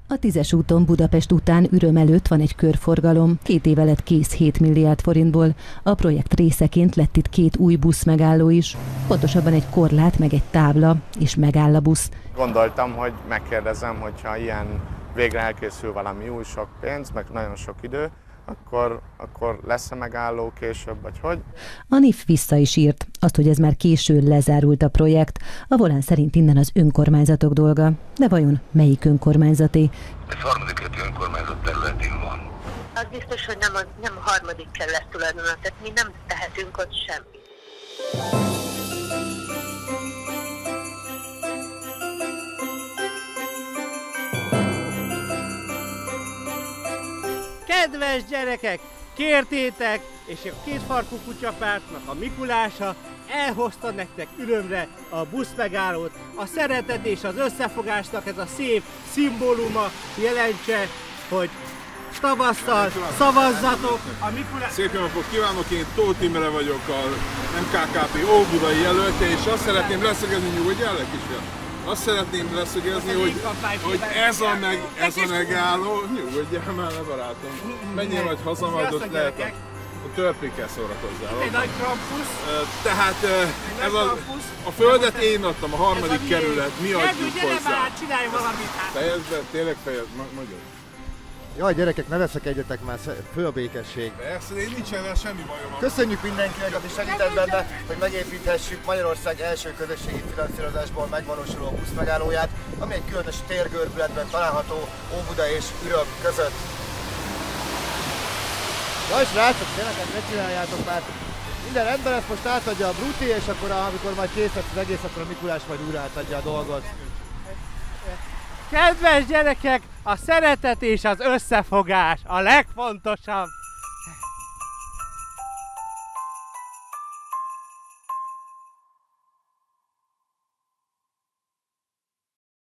A 10-es úton Budapest után Üröm előtt van egy körforgalom, 2 éve lett kész 7 milliárd forintból. A projekt részeként lett itt 2 új buszmegálló is, pontosabban egy korlát meg egy tábla, és megáll a busz. Gondoltam, hogy megkérdezem, hogyha ilyen végre elkészül valami új, sok pénz, meg nagyon sok idő, akkor lesz-e megálló később, vagy hogy? A NIF vissza is írt, azt, hogy ez már későn lezárult a projekt. A Volán szerint innen az önkormányzatok dolga. De vajon melyik önkormányzaté? Ez harmadik önkormányzat területén van. Az biztos, hogy nem a harmadik kerület tulajdona, tehát mi nem tehetünk ott semmit. Kedves gyerekek, kértétek, és a Kétfarkú kutyapártnak a Mikulása elhozta nektek Ürömre a buszmegállót. A szeretet és az összefogásnak ez a szép szimbóluma jelentse, hogy tavasszal szavazzatok a Mikulás... Szép jó napot kívánok, én Tóth Imre vagyok, a MKKP óbudai jelölte, és azt szeretném leszögezni, nyugodjál le kisfiam? Azt szeretném leszögezni, hogy ez a megálló, nyugodjál már le barátom, menjél majd haza, majd ott lehet a törpékkel szórakozzál. Egy nagy Krampus. Tehát ez a földet én adtam, a harmadik kerület, mi adjuk hozzá. Már, csinálj valamit hát. Fejezd be, tényleg fejezd, magyar. Jaj, gyerekek, ne veszekedjetek már, föl a békesség. Persze, én nincsen vele semmi bajom. Köszönjük mindenkinek, aki segített benne, hogy megépíthessük Magyarország első közösségi finanszírozásból megvalósuló buszmegállóját, ami egy különös térgörbületben található Óbuda és Üröm között. Jaj, srácok, tényleg ne csináljátok már. Minden rendben lesz, most átadja a Bruti, és akkor amikor majd kész lesz az egész, akkor a Mikulás majd újra átadja a dolgot. Kedves gyerekek, a szeretet és az összefogás a legfontosabb!